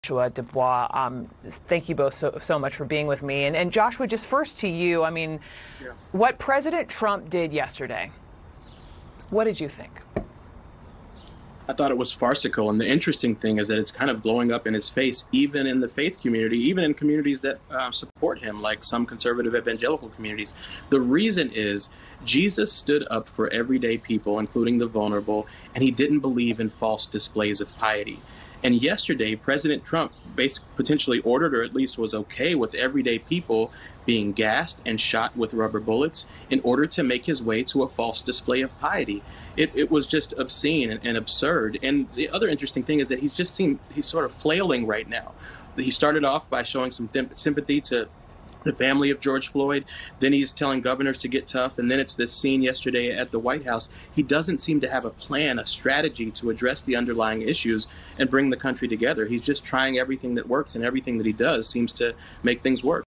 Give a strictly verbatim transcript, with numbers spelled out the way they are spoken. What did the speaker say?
Joshua Dubois. Um, thank you both so, so much for being with me. And, and Joshua, just first to you, I mean, yeah. What President Trump did yesterday, what did you think? I thought it was farcical. And the interesting thing is that it's kind of blowing up in his face, even in the faith community, even in communities that uh, support him, like some conservative evangelical communities. The reason is Jesus stood up for everyday people, including the vulnerable, and he didn't believe in false displays of piety. And yesterday, President Trump basically potentially ordered, or at least was okay with, everyday people being gassed and shot with rubber bullets in order to make his way to a false display of piety. It, it was just obscene and, and absurd. And the other interesting thing is that he's just seemed, he's sort of flailing right now. He started off by showing some sympathy to the family of George Floyd. Then he's telling governors to get tough. And then it's this scene yesterday at the White House. He doesn't seem to have a plan, a strategy to address the underlying issues and bring the country together. He's just trying everything that works, and everything that he does seems to make things work.